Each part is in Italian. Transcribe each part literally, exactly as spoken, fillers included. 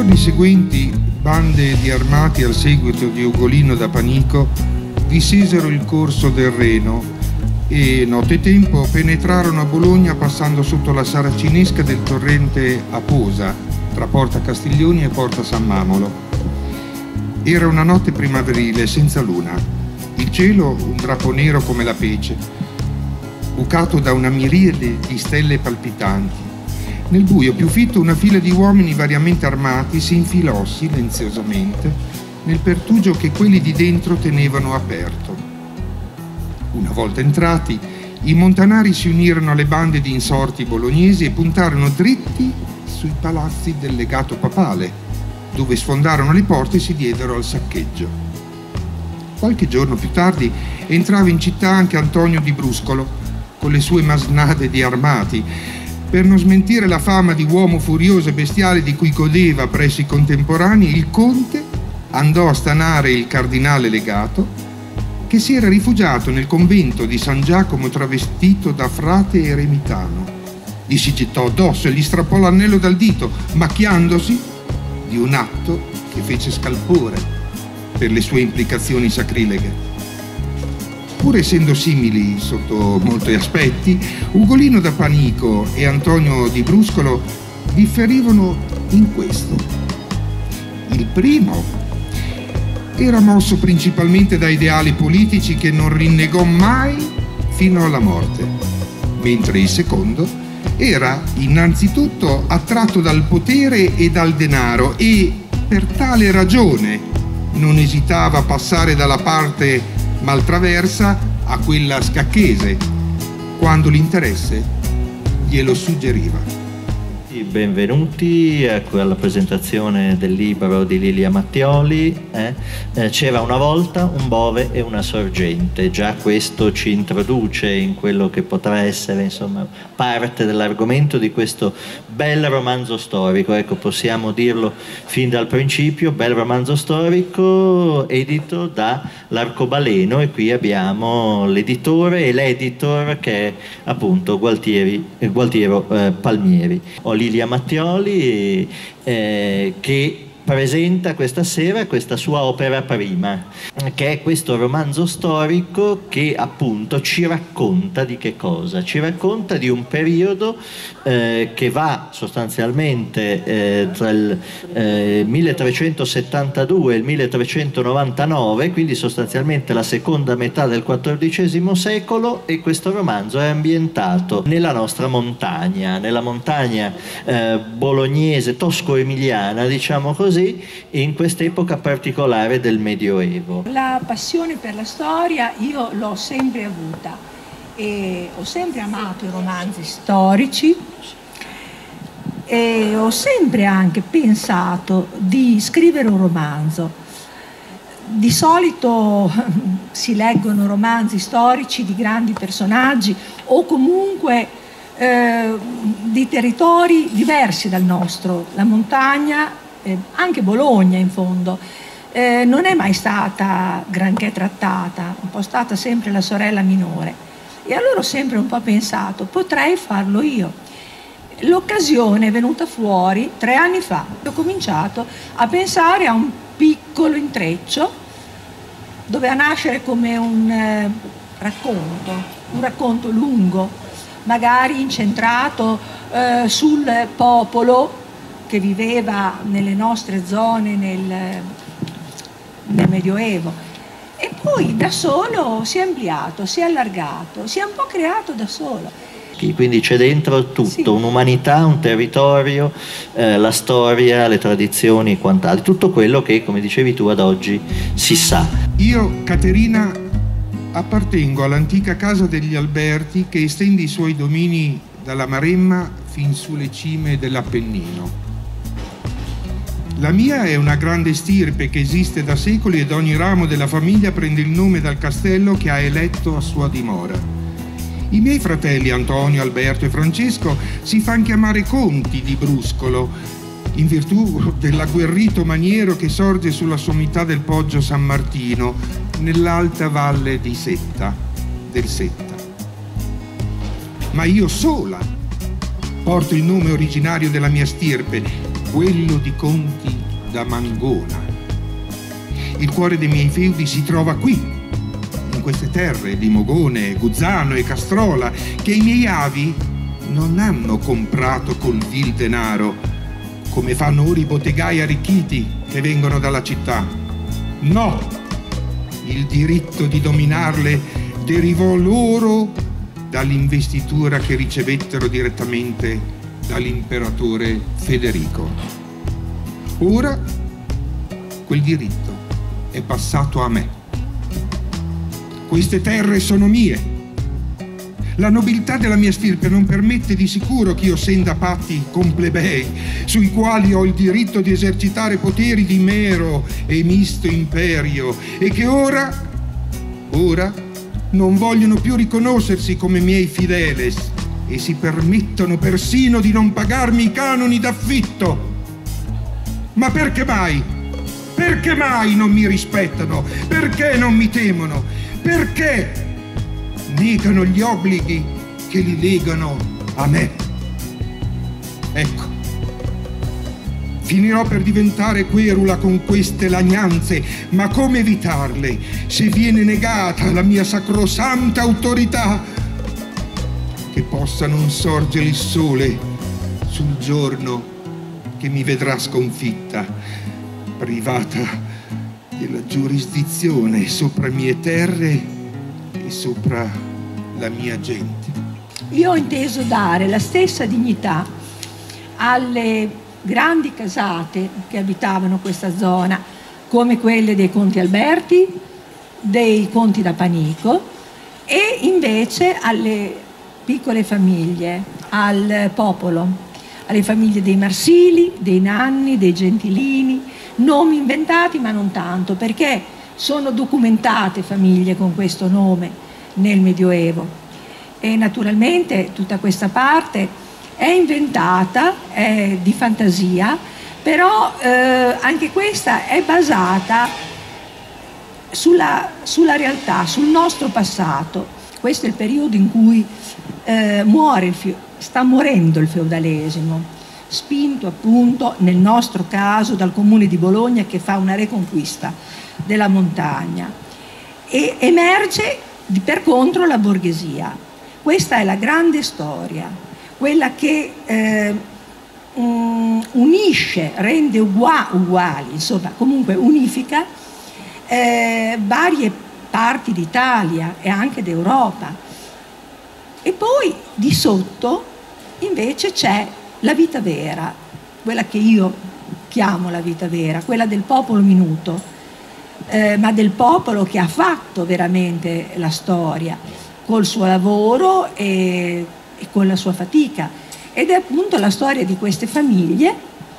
giorni seguenti, bande di armati al seguito di Ugolino da Panico disesero il corso del Reno e, nottetempo, penetrarono a Bologna passando sotto la saracinesca del torrente Aposa, tra Porta Castiglioni e Porta San Mamolo. Era una notte primaverile senza luna, il cielo un drappo nero come la pece, bucato da una miriade di stelle palpitanti. Nel buio più fitto una fila di uomini variamente armati si infilò silenziosamente nel pertugio che quelli di dentro tenevano aperto. Una volta entrati, i montanari si unirono alle bande di insorti bolognesi e puntarono dritti sui palazzi del legato papale, dove sfondarono le porte e si diedero al saccheggio. Qualche giorno più tardi entrava in città anche Antonio di Bruscolo, con le sue masnade di armati. Per non smentire la fama di uomo furioso e bestiale di cui godeva presso i contemporanei, il conte andò a stanare il cardinale legato, che si era rifugiato nel convento di San Giacomo travestito da frate eremitano. Gli si gettò addosso e gli strappò l'anello dal dito, macchiandosi di un atto che fece scalpore per le sue implicazioni sacrileghe. Pur essendo simili sotto molti aspetti, Ugolino da Panico e Antonio di Bruscolo differivano in questo. Il primo era mosso principalmente da ideali politici che non rinnegò mai fino alla morte, mentre il secondo era innanzitutto attratto dal potere e dal denaro e per tale ragione non esitava a passare dalla parte maltraversa a quella scacchese, quando l'interesse glielo suggeriva. Benvenuti alla presentazione del libro di Lilia Mattioli. Eh? Eh, c'era una volta un bove e una sorgente. Già questo ci introduce in quello che potrà essere, insomma, parte dell'argomento di questo bel romanzo storico. Ecco, possiamo dirlo fin dal principio, bel romanzo storico edito da L'Arcobaleno, e qui abbiamo l'editore e l'editor che è appunto Gualtieri, Gualtiero eh, Palmieri. Ho Lilia Mattioli eh, che presenta questa sera questa sua opera prima, che è questo romanzo storico che appunto ci racconta di che cosa? Ci racconta di un periodo eh, che va sostanzialmente eh, tra il eh, milletrecentosettantadue e il milletrecentonovantanove, quindi sostanzialmente la seconda metà del quattordicesimo secolo, e questo romanzo è ambientato nella nostra montagna, nella montagna eh, bolognese, tosco-emiliana, diciamo così, in quest'epoca particolare del Medioevo. La passione per la storia io l'ho sempre avuta e ho sempre amato i romanzi storici e ho sempre anche pensato di scrivere un romanzo. Di solito si leggono romanzi storici di grandi personaggi o comunque eh, di territori diversi dal nostro. La montagna, Eh, anche Bologna in fondo, eh, non è mai stata granché trattata, un po' stata sempre la sorella minore, e allora ho sempre un po' pensato, potrei farlo io. L'occasione è venuta fuori tre anni fa, ho cominciato a pensare a un piccolo intreccio, doveva nascere come un eh, racconto, un racconto lungo, magari incentrato eh, sul popolo che viveva nelle nostre zone nel, nel Medioevo, e poi da solo si è ampliato, si è allargato, si è un po' creato da solo. Quindi c'è dentro tutto, sì, un'umanità, un territorio, eh, la storia, le tradizioni e quant'altro, tutto quello che, come dicevi tu, ad oggi si sa. Io, Caterina, appartengo all'antica casa degli Alberti che estende i suoi domini dalla Maremma fin sulle cime dell'Appennino. La mia è una grande stirpe che esiste da secoli ed ogni ramo della famiglia prende il nome dal castello che ha eletto a sua dimora. I miei fratelli Antonio, Alberto e Francesco si fan chiamare conti di Bruscolo in virtù dell'agguerrito maniero che sorge sulla sommità del Poggio San Martino nell'alta valle di Setta, del Setta. Ma io sola porto il nome originario della mia stirpe, quello di Conti da Mangona. Il cuore dei miei feudi si trova qui, in queste terre di Mogone, Guzzano e Castrola, che i miei avi non hanno comprato col vil denaro, come fanno ora i bottegai arricchiti che vengono dalla città. No, il diritto di dominarle derivò loro dall'investitura che ricevettero direttamente dall'imperatore Federico. Ora quel diritto è passato a me. Queste terre sono mie. La nobiltà della mia stirpe non permette di sicuro che io senda patti con plebei, sui quali ho il diritto di esercitare poteri di mero e misto imperio, e che ora, ora, non vogliono più riconoscersi come miei fideles e si permettono persino di non pagarmi i canoni d'affitto. Ma perché mai? Perché mai non mi rispettano? Perché non mi temono? Perché negano gli obblighi che li legano a me? Ecco, finirò per diventare querula con queste lagnanze, ma come evitarle se viene negata la mia sacrosanta autorità? Che possa non sorgere il sole sul giorno che mi vedrà sconfitta, privata della giurisdizione sopra mie terre e sopra la mia gente. Io ho inteso dare la stessa dignità alle grandi casate che abitavano questa zona, come quelle dei conti Alberti, dei conti da Panico, e invece alle piccole famiglie, al popolo, alle famiglie dei Marsili, dei Nanni, dei Gentilini, nomi inventati ma non tanto, perché sono documentate famiglie con questo nome nel Medioevo, e naturalmente tutta questa parte è inventata, è di fantasia, però eh, anche questa è basata sulla, sulla realtà, sul nostro passato. Questo è il periodo in cui eh, muore il, sta morendo il feudalesimo, spinto appunto nel nostro caso dal comune di Bologna, che fa una reconquista della montagna, e emerge di, per contro la borghesia. Questa è la grande storia, quella che eh, um, unisce, rende ugua, uguali, insomma comunque unifica eh, varie parti d'Italia e anche d'Europa. E poi di sotto invece c'è la vita vera, quella che io chiamo la vita vera, quella del popolo minuto, eh, ma del popolo che ha fatto veramente la storia col suo lavoro e, e con la sua fatica, ed è appunto la storia di queste famiglie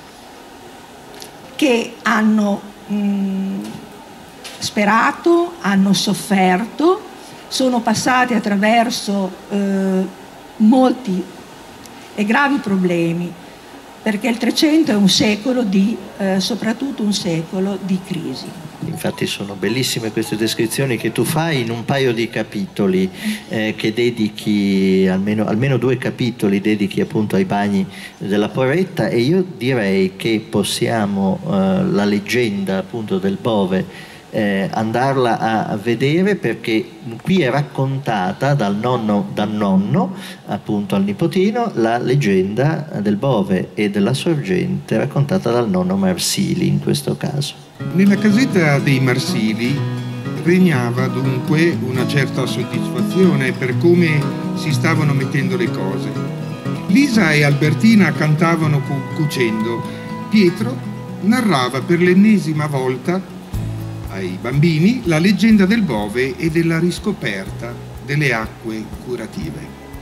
che hanno mh, sperato, hanno sofferto, sono passate attraverso eh, molti e gravi problemi, perché il Trecento è un secolo di, eh, soprattutto un secolo di crisi. Infatti sono bellissime queste descrizioni che tu fai in un paio di capitoli eh, che dedichi, almeno, almeno due capitoli dedichi appunto ai bagni della Porretta, e io direi che possiamo eh, la leggenda appunto del Bove Eh, andarla a vedere, perché qui è raccontata dal nonno, dal nonno appunto al nipotino, la leggenda del Bove e della sorgente raccontata dal nonno Marsili in questo caso. Nella casetta dei Marsili regnava dunque una certa soddisfazione per come si stavano mettendo le cose. Lisa e Albertina cantavano cucendo. Pietro narrava per l'ennesima volta ai bambini la leggenda del Bove e della riscoperta delle acque curative.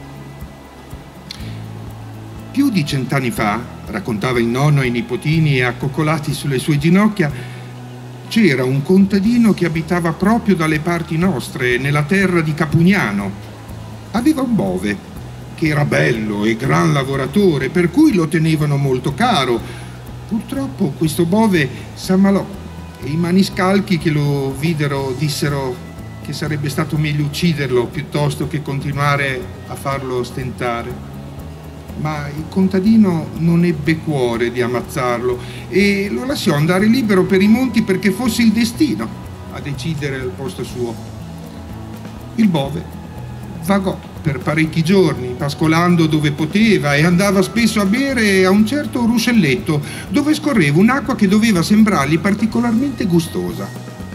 Più di cent'anni fa, raccontava il nonno ai nipotini e accoccolati sulle sue ginocchia, c'era un contadino che abitava proprio dalle parti nostre, nella terra di Capugnano. Aveva un Bove che era bello e gran lavoratore, per cui lo tenevano molto caro. Purtroppo questo Bove s'ammalò, e i maniscalchi che lo videro dissero che sarebbe stato meglio ucciderlo piuttosto che continuare a farlo stentare. ma il contadino non ebbe cuore di ammazzarlo e lo lasciò andare libero per i monti perché fosse il destino a decidere al posto suo. Il bove vagò per parecchi giorni, pascolando dove poteva, e andava spesso a bere a un certo ruscelletto dove scorreva un'acqua che doveva sembrargli particolarmente gustosa.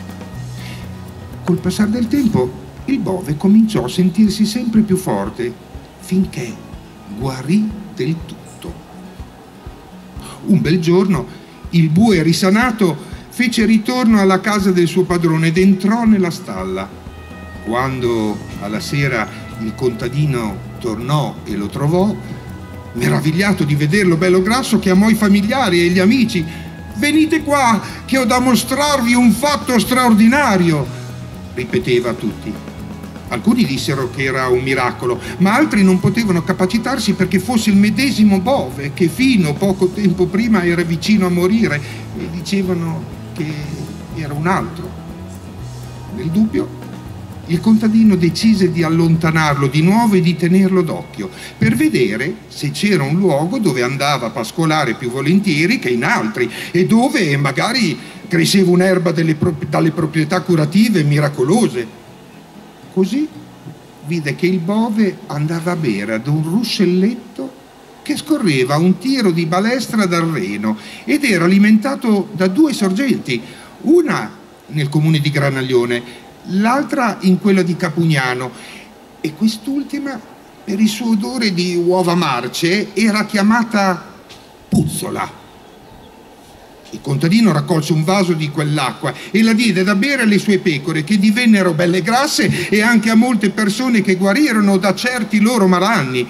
Col passare del tempo il bove cominciò a sentirsi sempre più forte finché guarì del tutto. Un bel giorno il bue risanato fece ritorno alla casa del suo padrone ed entrò nella stalla. Quando alla sera il contadino tornò e lo trovò, meravigliato di vederlo bello grasso, chiamò i familiari e gli amici. «Venite qua, che ho da mostrarvi un fatto straordinario!» ripeteva a tutti. Alcuni dissero che era un miracolo, ma altri non potevano capacitarsi perché fosse il medesimo bove che fino a poco tempo prima era vicino a morire, e dicevano che era un altro. Nel dubbio, il contadino decise di allontanarlo di nuovo e di tenerlo d'occhio per vedere se c'era un luogo dove andava a pascolare più volentieri che in altri e dove magari cresceva un'erba delle pro- dalle proprietà curative miracolose. Così vide che il bove andava a bere ad un ruscelletto che scorreva a un tiro di balestra dal Reno ed era alimentato da due sorgenti, una nel comune di Granaglione, l'altra in quella di Capugnano, e quest'ultima, per il suo odore di uova marce, era chiamata Puzzola. Il contadino raccolse un vaso di quell'acqua e la diede da bere alle sue pecore, che divennero belle grasse, e anche a molte persone che guarirono da certi loro malanni.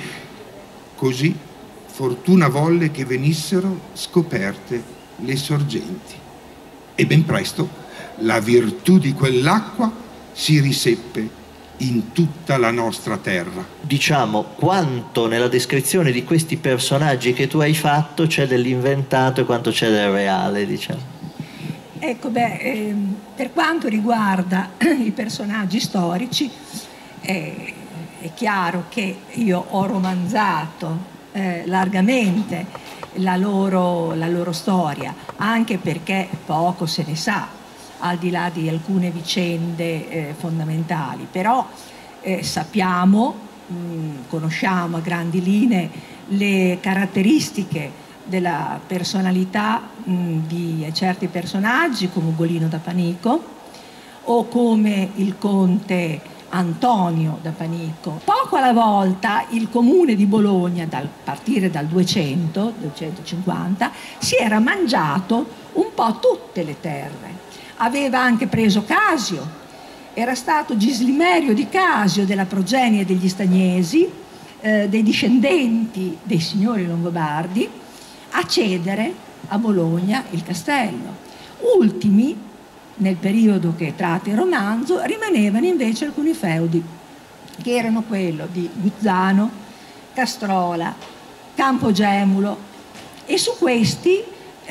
Così fortuna volle che venissero scoperte le sorgenti, e ben presto la virtù di quell'acqua si riseppe in tutta la nostra terra. Diciamo, quanto nella descrizione di questi personaggi che tu hai fatto c'è dell'inventato e quanto c'è del reale, diciamo. Ecco, beh, ehm, per quanto riguarda i personaggi storici, eh, è chiaro che io ho romanzato eh, largamente la loro, la loro storia, anche perché poco se ne sa, al di là di alcune vicende eh, fondamentali, però eh, sappiamo, mh, conosciamo a grandi linee le caratteristiche della personalità mh, di certi personaggi come Ugolino da Panico o come il conte Antonio da Panico. Poco alla volta il comune di Bologna, dal partire dal duecento, duecentocinquanta, si era mangiato un po' tutte le terre. Aveva anche preso Casio, era stato Gislimerio di Casio, della progenie degli Stagnesi, eh, dei discendenti dei signori Longobardi, a cedere a Bologna il castello. Ultimi, nel periodo che tratta il romanzo, rimanevano invece alcuni feudi, che erano quello di Guzzano, Castrola, Campogemulo, e su questi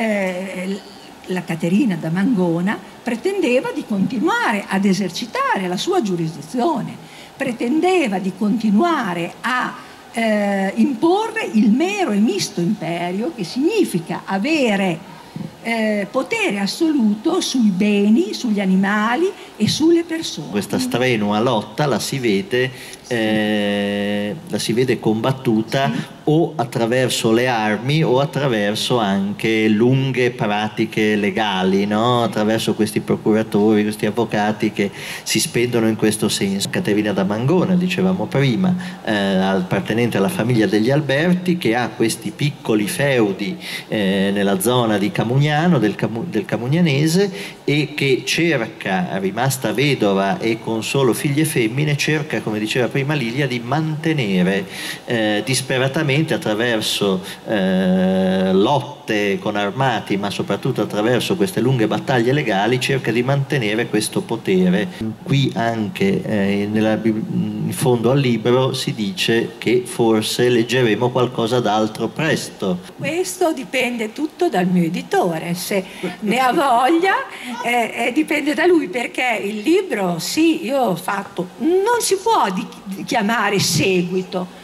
eh, la Caterina da Mangona pretendeva di continuare ad esercitare la sua giurisdizione, pretendeva di continuare a eh, imporre il mero e misto imperio, che significa avere eh, potere assoluto sui beni, sugli animali e sulle persone. Questa strenua lotta la si vede, eh, la si vede combattuta, sì, o attraverso le armi o attraverso anche lunghe pratiche legali, no? Attraverso questi procuratori, questi avvocati che si spendono in questo senso. Caterina da Mangona, dicevamo prima, eh, appartenente alla famiglia degli Alberti, che ha questi piccoli feudi eh, nella zona di Camugnano, del, Camu del Camugnanese, e che cerca, rimasta vedova e con solo figlie femmine, cerca, come diceva prima Lilia, di mantenere eh, disperatamente attraverso eh, lotte con armati, ma soprattutto attraverso queste lunghe battaglie legali, cerca di mantenere questo potere. Qui anche eh, nella, in fondo al libro si dice che forse leggeremo qualcosa d'altro presto. Questo dipende tutto dal mio editore, se ne ha voglia eh, eh, dipende da lui, perché il libro, sì, io ho fatto, non si può di, di chiamare seguito,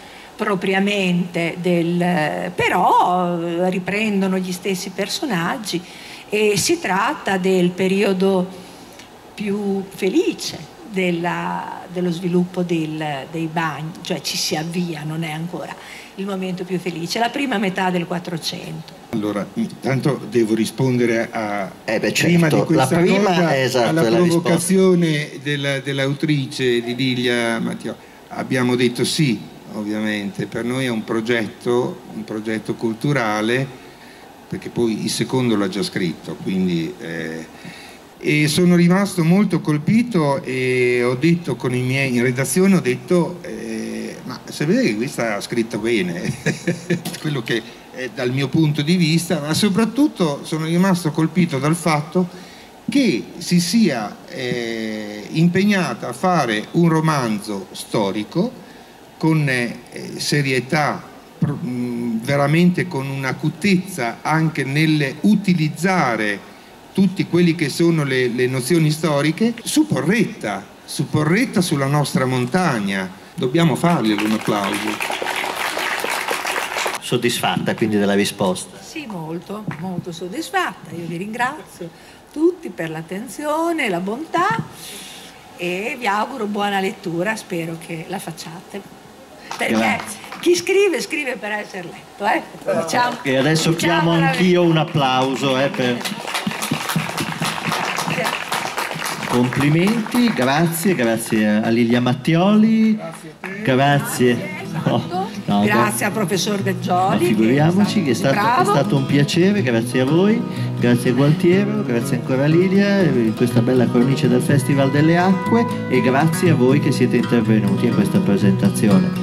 propriamente del, però riprendono gli stessi personaggi e si tratta del periodo più felice della, dello sviluppo del, dei bagni, cioè ci si avvia, non è ancora il momento più felice, la prima metà del Quattrocento. Allora, intanto devo rispondere a eh beh, prima certo, di questa la prima, cosa, esatto, alla la provocazione della, dell'autrice di Lilia Mattioli. Abbiamo detto sì, ovviamente, per noi è un progetto, un progetto culturale, perché poi il secondo l'ha già scritto, quindi eh, e sono rimasto molto colpito e ho detto con i miei in redazione, ho detto eh, ma se vede che questa ha scritto bene quello che è dal mio punto di vista, ma soprattutto sono rimasto colpito dal fatto che si sia eh, impegnata a fare un romanzo storico con eh, serietà, pr- mh, veramente con un'acutezza anche nel utilizzare tutti quelli che sono le, le nozioni storiche, su Porretta, su Porretta, sulla nostra montagna. Dobbiamo farglielo un applauso. Soddisfatta quindi della risposta? Sì, molto, molto soddisfatta. Io vi ringrazio tutti per l'attenzione, la bontà e vi auguro buona lettura, spero che la facciate. Perché Grazie. Chi scrive, scrive per essere letto. Eh? Diciamo, e adesso diciamo chiamo anch'io un applauso eh, per... Complimenti, grazie, grazie a Lilia Mattioli, grazie a te. Grazie, esatto. no, no, grazie al professor Gaggioli. Ma figuriamoci che è stato, che è stato un piacere, grazie a voi, grazie a Gualtiero, grazie ancora a Lilia in questa bella cornice del Festival delle Acque e grazie a voi che siete intervenuti a questa presentazione.